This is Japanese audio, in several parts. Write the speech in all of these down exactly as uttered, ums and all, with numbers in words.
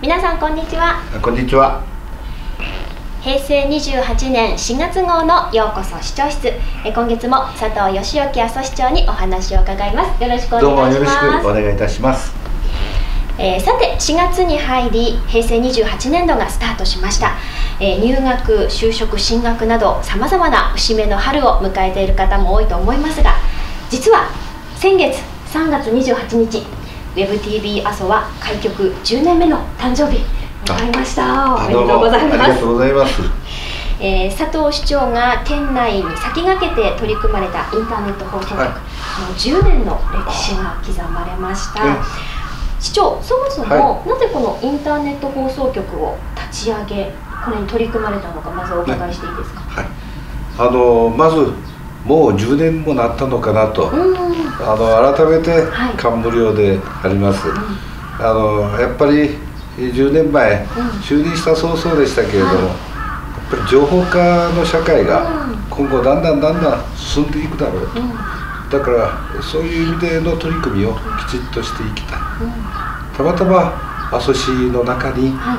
皆さんこんにちは。 こんにちは。 へいせいにじゅうはちねんしがつ号のようこそ視聴室。え今月も佐藤義之阿蘇市長にお話を伺います。よろしくお願いします。 どうもよろしくお願いいたします。 えー、さてしがつに入りへいせいにじゅうはちねんどがスタートしました。えー、入学、就職、進学などさまざまな節目の春を迎えている方も多いと思いますが、実は先月さんがつにじゅうはちにちウェブティービー 阿蘇は開局じゅうねんめの誕生日を迎えました。おめでとうございます。 ありがとうございます。 えー、佐藤市長が県内に先駆けて取り組まれたインターネット放送局、はい、もうじゅうねんの歴史が刻まれました。市長、そもそも、はい、なぜこのインターネット放送局を立ち上げ、これに取り組まれたのか、まずお伺いしていいですか。 はい、あのまずもうじゅうねんもなったのかなと、あの改めて感無量であります。はい、あのやっぱりじゅうねんまえ、うん、就任した早々でしたけれども、はい、やっぱり情報化の社会が今後だんだんだんだん進んでいくだろうと、うん、だからそういう意味での取り組みをきちっとしていきたい。うん、たまたま阿蘇市の中に、はい、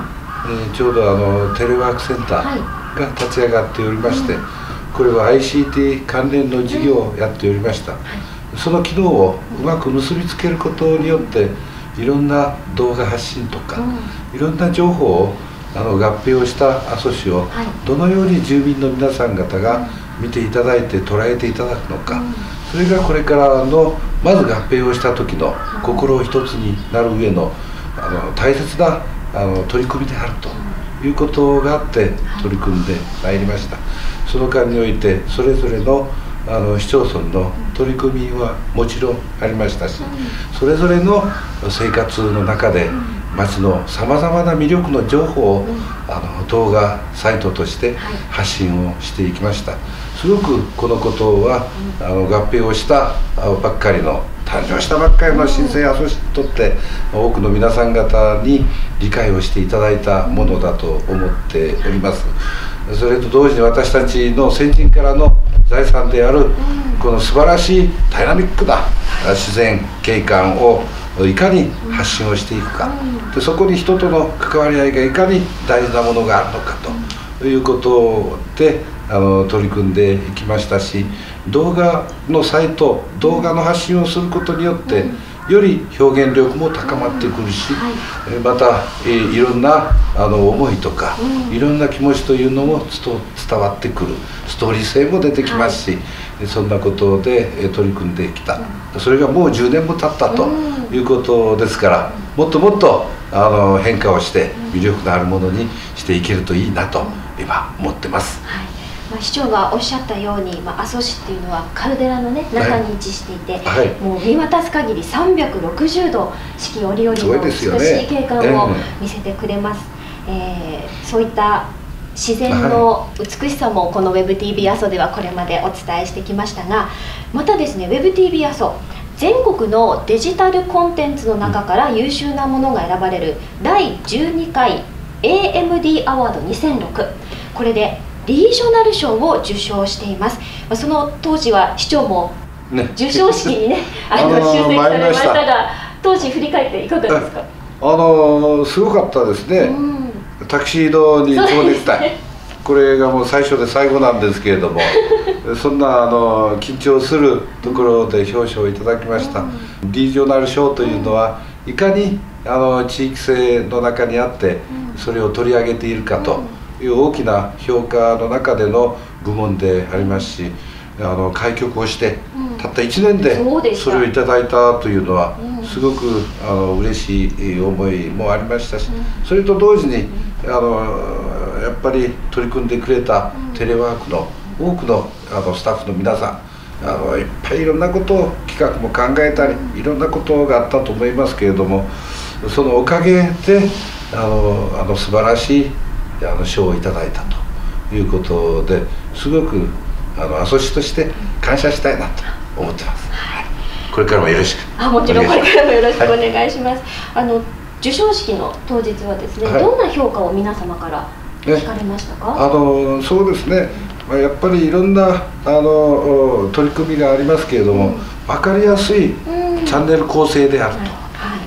えー、ちょうどあのテレワークセンターが立ち上がっておりまして、はい、これは アイシーティー 関連の事業をやっておりました。うん、はい、その機能をうまく結びつけることによっていろんな動画発信とか、うん、いろんな情報をあの合併をした阿蘇市をどのように住民の皆さん方が見ていただいて捉えていただくのか、うん、それがこれからのまず合併をした時の心を一つになる上のあの大切なあの取り組みであるということがあって取り組んでまいりました。その間においてそれぞれのあの市町村の取り組みはもちろんありましたし、それぞれの生活の中で町のさまざまな魅力の情報をあの動画サイトとして発信をしていきました。すごくこのことはあの合併をしたばっかりの誕生したばっかりの新生阿蘇市にとって多くの皆さん方に理解をしていただいたものだと思っております。それと同時に私たちの先人からの財産であるこの素晴らしいダイナミックな自然景観をいかに発信をしていくか、でそこに人との関わり合いがいかに大事なものがあるのかということであの取り組んでいきましたし、動画のサイト動画の発信をすることによってより表現力も高まってくるし、またいろんなあの思いとかいろんな気持ちというのも伝わってくる、ストーリー性も出てきますし、そんなことで取り組んできた。それがもうじゅうねんも経ったということですから、もっともっとあの変化をして魅力のあるものにしていけるといいなと今思ってます。 はい、まあ、市長がおっしゃったように、まあ、阿蘇市っていうのはカルデラの、ね、中に位置していて、はい、もう見渡す限りさんびゃくろくじゅうど四季折々の美しい景観を見せてくれます。えー、そういった自然の美しさもこの ウェブティービー 阿蘇ではこれまでお伝えしてきましたが、またですね ウェブティービー 阿蘇全国のデジタルコンテンツの中から優秀なものが選ばれるだいじゅうにかい エーエムディー アワードにせんろく、これでリージョナル賞を受賞しています。その当時は市長も授賞式にね、あの出席されましたが、当時振り返っていかがですか。 あのすごかったですね。タキシードに蝶ネクタイ、これがもう最初で最後なんですけれどもそんなあの緊張するところで表彰をいただきました。リージョナル賞というのはいかにあの地域性の中にあってそれを取り上げているかという大きな評価の中での部門でありますし、あの開局をしてたったいちねんでそれをいただいたというのはすごくあの嬉しい思いもありましたし、それと同時にあのやっぱり取り組んでくれたテレワークの多くのあのスタッフの皆さん、あのいっぱいいろんなことを企画も考えたりいろんなことがあったと思いますけれども、そのおかげであのあの素晴らしいあの賞をいただいたということですごくあの阿蘇市として感謝したいなと思ってます。はい、これからもよろしく。 あ、もちろんこれからもよろしくお願いします。はい、あの授賞式の当日はですね、はい、どんな評価を皆様から聞かれましたか。ね、 あのそうですね。まあ、やっぱりいろんなあの取り組みがありますけれども、うん、分かりやすいチャンネル構成であると。はいはい、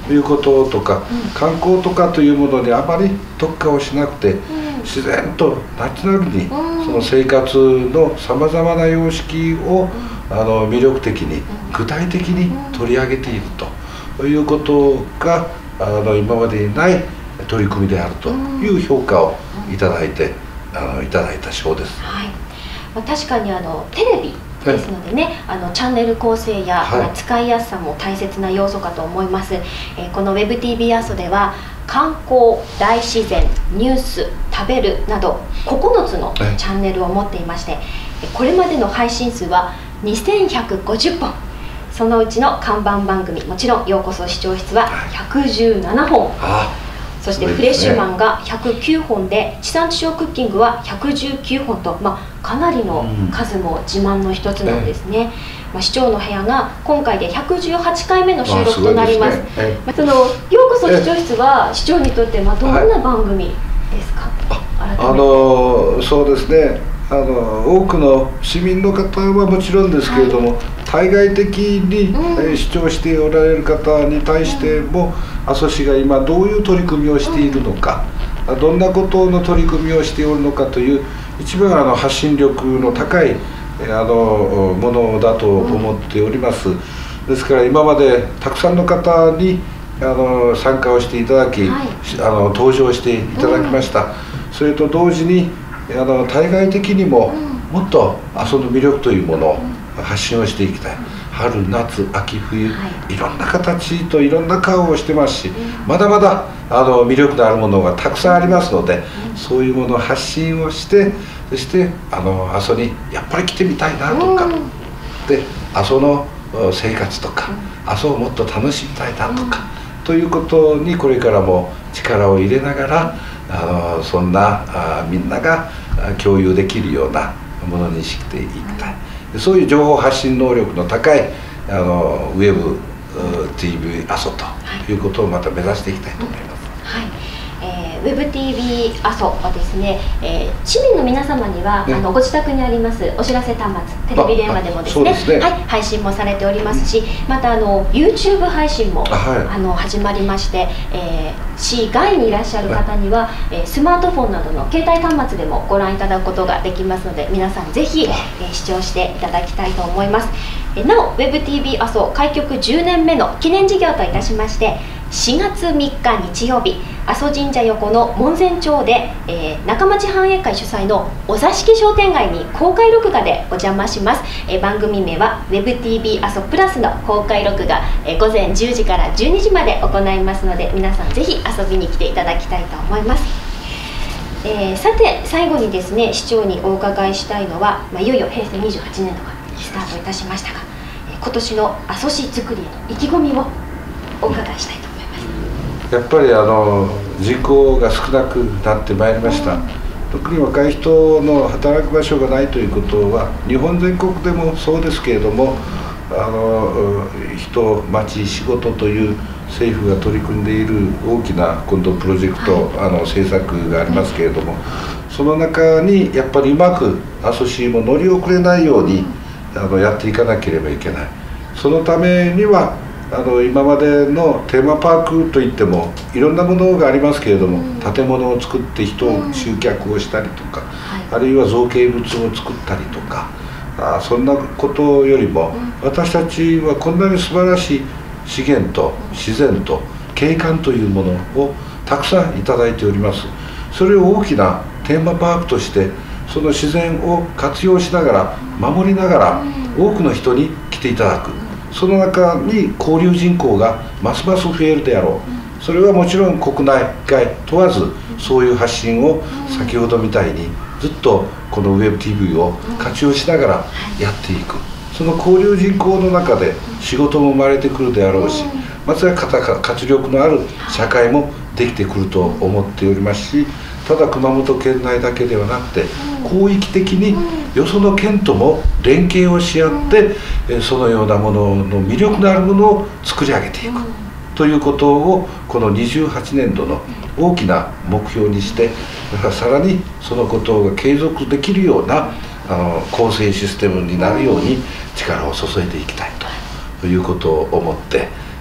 いうこととか、観光とかというものにあまり特化をしなくて、自然とナチュラルにその生活のさまざまな様式をあの魅力的に具体的に取り上げているということがあの今までにない取り組みであるという評価をいただいてあのいただいた賞です。 はい、まあ、確かにあのテレビですのでね、はい、あのチャンネル構成や、はい、使いやすさも大切な要素かと思います。えー、この ウェブティービー 阿蘇では観光、大自然、ニュース、食べるなどここのつのチャンネルを持っていまして、これまでの配信数はにせんひゃくごじゅっぽん、そのうちの看板番組、もちろんようこそ視聴室はひゃくじゅうななほん、そしてフレッシュマンがひゃくきゅうほんで、地産地消クッキングはひゃくじゅうきゅうほんと、まあ、かなりの数も自慢の一つなんですね。うん、まあ、市長の部屋が今回でひゃくじゅうはちかいめの収録となります。まあ、そのようこそ視聴室は市長にとってまあどんな番組ですか？ はい、あのそうですね、あの多くの市民の方はもちろんですけれども、はい、対外的に、うん、視聴しておられる方に対しても、阿蘇市が今どういう取り組みをしているのか、うん、どんなことの取り組みをしておるのかという一番あの発信力の高いあのものだと思っております。ですから今までたくさんの方にあの参加をしていただき、はい、あの登場していただきました。うん、それと同時にあの対外的にももっと阿蘇の魅力というものを発信をしていきたい。春、夏、秋、冬、はい、いろんな形といろんな顔をしてますし、まだまだあの魅力のあるものがたくさんありますので、そういうものを発信をして、そしてあの阿蘇にやっぱり来てみたいなとか、で阿蘇の生活とか阿蘇をもっと楽しみたいなとか、ということにこれからも力を入れながら、あのそんなあみんなが共有できるようなものにしていきたい。そういう情報発信能力の高いあのウェブ ティーブイ 阿蘇ということをまた目指していきたいと思います。 はい、えー、ウェブ ティーブイ 阿蘇はですね、えー、市民の皆様には、ね、あのご自宅にありますお知らせ端末、テレビ電話でもですね、ですね、はい、配信もされておりますし、またあの YouTube 配信も、はい、あの始まりまして、えー、市外にいらっしゃる方には、はい、えー、スマートフォンなどの携帯端末でもご覧いただくことができますので、皆さんぜひ、えー、視聴していただきたいと思います。えー、なお ウェブ ティーブイ 阿蘇開局じゅうねんめの記念事業といたしまして、しがつみっか日曜日、阿蘇神社横の門前町で、えー、中町繁栄会主催のお座敷商店街に公開録画でお邪魔します。えー、番組名は ウェブ ティーブイ 阿蘇プラスの公開録画、えー、ごぜんじゅうじからじゅうにじまで行いますので、皆さんぜひ遊びに来ていただきたいと思います。えー、さて最後にですね、市長にお伺いしたいのは、まあ、いよいよへいせいにじゅうはちねんどがスタートいたしましたが、えー、今年の阿蘇市づくりへの意気込みをお伺いしたいと思います。 やっぱりあの人口が少なくなってまいりました。特に若い人の働く場所がないということは日本全国でもそうですけれども、あの人、町、仕事という政府が取り組んでいる大きな今度プロジェクト、はい、あの政策がありますけれども、その中にやっぱりうまく阿蘇市も乗り遅れないようにあのやっていかなければいけない。そのためにはあの今までのテーマパークといってもいろんなものがありますけれども、うん、建物を作って人を集客をしたりとか、うん、あるいは造形物を作ったりとか、あそんなことよりも、うん、私たちはこんなに素晴らしい資源と自然と景観というものをたくさんいただいております。それを大きなテーマパークとしてその自然を活用しながら守りながら多くの人に来ていただく。その中に交流人口がますます増えるであろう。それはもちろん国内外問わずそういう発信を先ほどみたいにずっとこの ウェブ ティーブイ を活用しながらやっていく。その交流人口の中で仕事も生まれてくるであろうし、また活力のある社会もできてくると思っておりますし、ただ熊本県内だけではなくて広域的によその県とも連携をし合ってそのようなものの魅力のあるものを作り上げていくということをこのにじゅうはちねんどの大きな目標にして、さらにそのことが継続できるようなあの構成システムになるように力を注いでいきたいということを思って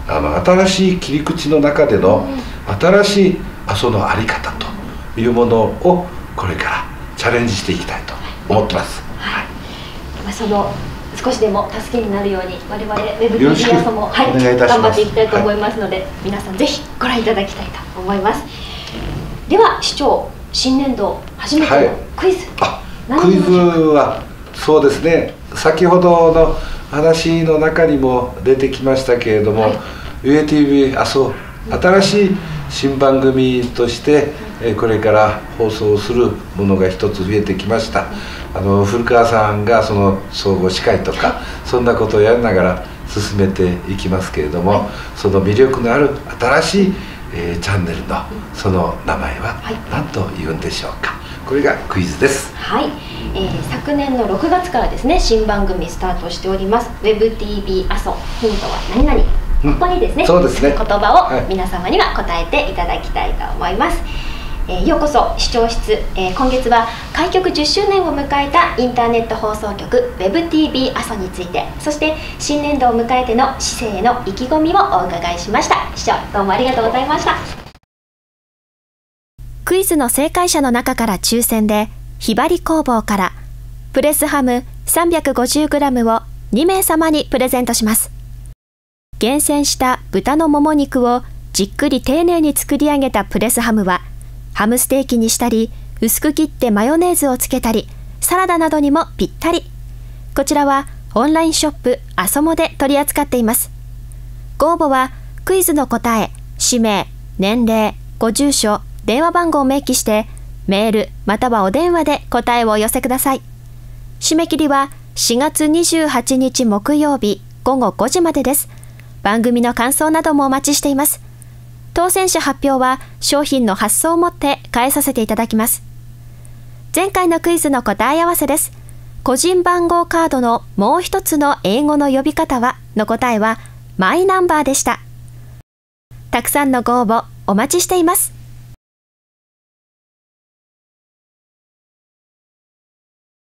あの新しい切り口の中での新しい阿蘇の在り方というものをこれからチャレンジしていきたいと思ってます。 はい、まあ、その少しでも助けになるように我々ウェブ ティービー 阿蘇も、はい、頑張っていきたいと思いますので、はい、皆さんぜひご覧いただきたいと思います。では市長、新年度初めてのクイズ、 はい、あクイズはそうですね、先ほどの話の中にも出てきましたけれども、はい、ユーエーティービー 阿蘇新しい新番組としてこれから放送するものが一つ増えてきました。あの古川さんがその総合司会とかそんなことをやりながら進めていきますけれども、はい、その魅力のある新しい、えー、チャンネルのその名前は何と言うんでしょうか。これがクイズです。 はい、えー、昨年のろくがつからですね、新番組スタートしております ウェブ ティービー 阿蘇、ヒントは何々、ここにですね、 そうですね、 言葉を皆様には答えていただきたいと思います。えー、ようこそ視聴室、えー、今月は開局じゅっしゅうねんを迎えたインターネット放送局 ウェブ ティービー 阿蘇について、そして新年度を迎えての市政への意気込みをお伺いしました。市長、どうもありがとうございました。 クイズの正解者の中から抽選でひばり工房からプレスハム さんびゃくごじゅうグラム をにめいさまにプレゼントします。厳選した豚のもも肉をじっくり丁寧に作り上げたプレスハムはハムステーキにしたり、薄く切ってマヨネーズをつけたり、サラダなどにもぴったり。こちらはオンラインショップアソモで取り扱っています。ご応募はクイズの答え、氏名、年齢、ご住所、電話番号を明記してメールまたはお電話で答えをお寄せください。締め切りはしがつにじゅうはちにち木曜日ごごごじまでです。番組の感想などもお待ちしています。当選者発表は商品の発送をもって返させていただきます。前回のクイズの答え合わせです。個人番号カードのもう一つの英語の呼び方はの答えはマイナンバーでした。たくさんのご応募お待ちしています。